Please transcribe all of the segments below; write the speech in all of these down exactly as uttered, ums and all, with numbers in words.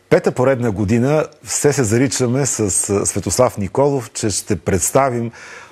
Пета поредна година все се заричаме с Светослав Николов, че ще представим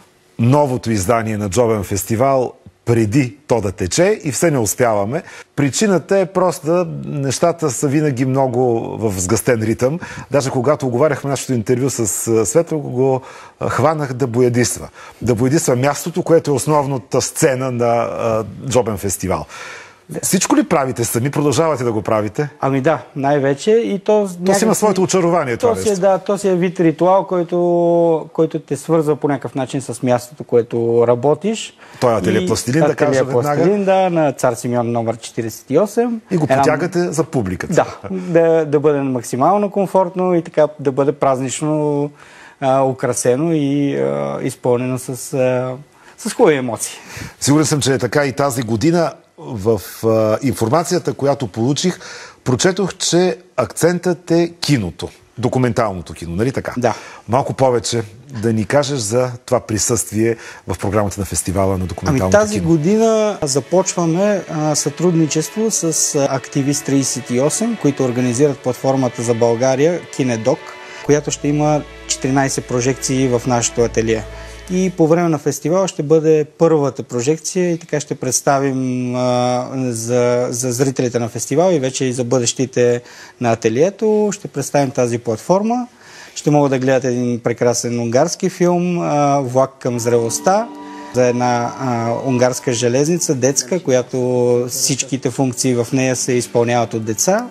новото издание на Джобен фестивал преди то да тече и все не успяваме. Причината е просто, нещата са винаги много в сгъстен ритъм. Даже когато оговаряхме нашето интервю с Светло, го хванах да боядисва. Да боядисва мястото, което е основната сцена на Джобен фестивал. Всичко ли правите сами? Продължавате да го правите? Ами да, най-вече. И то, то си има своето очарование, това нещо. Да, то си е вид ритуал, който, който те свързва по някакъв начин с мястото, което работиш. Той е ателие Пластилин, да кажа веднага. Пластилин, да, на Цар Симеон номер четиридесет и осем. И го потягате Една... за публиката. Да, да, да бъде максимално комфортно и така да бъде празнично а, украсено и а, изпълнено с, а, с хубави емоции. Сигурен съм, че е така и тази година. В а, информацията, която получих, прочетох, че акцентът е киното. Документалното кино, нали така? Да. Малко повече да ни кажеш за това присъствие в програмата на фестивала на документалното ами, тази кино. Тази година започваме а, сътрудничество с Активист тридесет и осем, които организират платформата за България Кинедок, която ще има четиринадесет прожекции в нашето ателие. И по време на фестивала ще бъде първата прожекция и така ще представим а, за, за зрителите на фестивала и вече и за бъдещите на ателието. Ще представим тази платформа. Ще могат да гледат един прекрасен унгарски филм а, «Влак към зрелостта» за една а, унгарска железница, детска, която всичките функции в нея се изпълняват от деца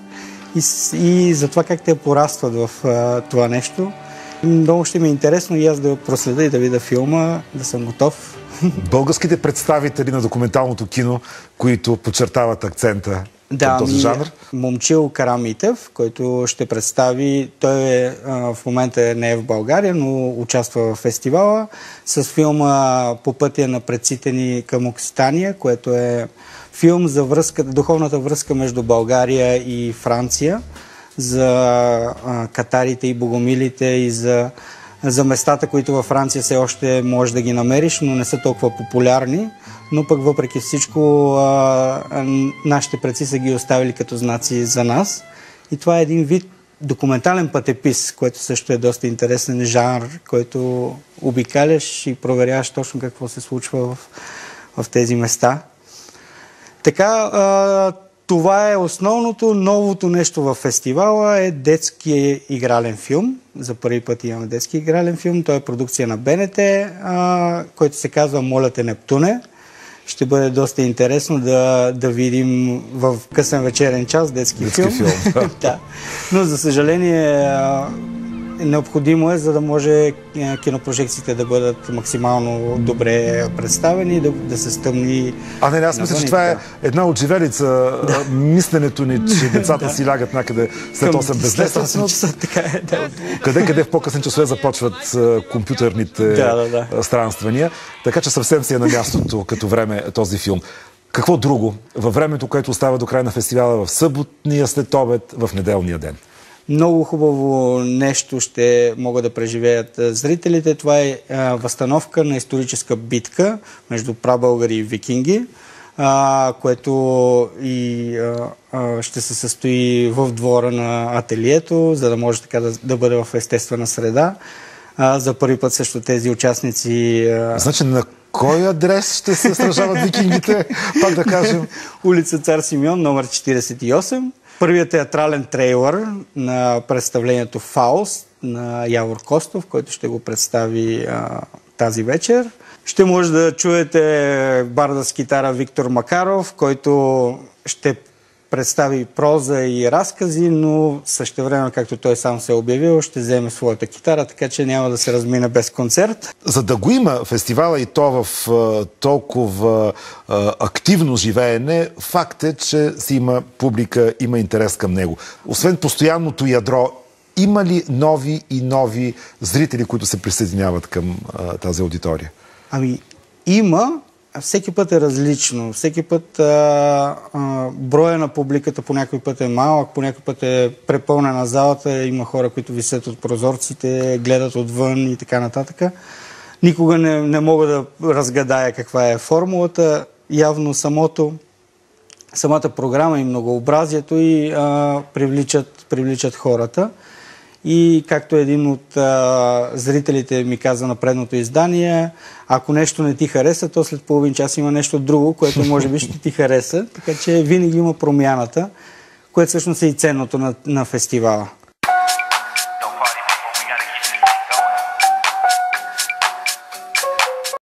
и, и за това как те порастват в а, това нещо. Много ще ми е интересно и аз да проследа и да видя филма, да съм готов. Българските представители на документалното кино, които подчертават акцента да, към този жанр? Момчил Карамитев, който ще представи, той е, в момента не е в България, но участва в фестивала с филма «По пътя на предците ни към Окситания», което е филм за връзка, духовната връзка между България и Франция, за а, катарите и богомилите и за, за местата, които във Франция все още можеш да ги намериш, но не са толкова популярни. Но пък въпреки всичко а, а, нашите предци са ги оставили като знаци за нас. И това е един вид документален пътепис, който също е доста интересен жанр, който обикаляш и проверяваш точно какво се случва в, в тези места. Така, а, това е основното, новото нещо в фестивала е детски игрален филм. За първи път имаме детски игрален филм. Той е продукция на БНТ, а, който се казва «Моля те, Нептуне». Ще бъде доста интересно да, да видим в късен вечерен час детски, детски филм. филм. Да. Но за съжаление необходимо е, за да може кинопрожекциите да бъдат максимално добре представени, да, да се стъмни. А не, аз мисля, че това е една отживелица. Да. Мисленето ни, че децата да. си лягат някъде след осем без десет. часа, така е, да. Къде-къде в по-късен часове започват компютърните да, да, да. странствания. Така че съвсем си е на мястото като време този филм. Какво друго във времето, което остава до края на фестивала, в съботния след обед, в неделния ден? Много хубаво нещо ще могат да преживеят зрителите. Това е а, възстановка на историческа битка между прабългари и викинги, а, което и а, а, ще се състои в двора на ателието, за да може така да, да бъде в естествена среда. А, за първи път също тези участници... А... Значи на кой адрес ще се сражават викингите? Пак да кажем. Улица Цар Симеон, номер четиридесет и осем. Първият театрален трейлър на представлението «Фауст» на Явор Костов, който ще го представи а, тази вечер. Ще може да чуете барда с китара Виктор Макаров, който ще представи проза и разкази, но същевременно, както той сам се е обявил, ще вземе своята китара, така че няма да се размина без концерт. За да го има фестивала и то в а, толкова а, активно живеене, факт е, че си има публика, има интерес към него. Освен постоянното ядро, има ли нови и нови зрители, които се присъединяват към а, тази аудитория? Ами, има. Всеки път е различно. Всеки път а, а, броя на публиката по някой път е малък, по някой път е препълнена залата, има хора, които висят от прозорците, гледат отвън и така нататък. Никога не, не мога да разгадая каква е формулата. Явно самото самата програма и многообразието и а, привличат, привличат хората. И както един от а, зрителите ми каза на предното издание, ако нещо не ти хареса, то след половин час има нещо друго, което може би ще ти хареса. Така че винаги има промяната, което всъщност е и ценното на, на фестивала.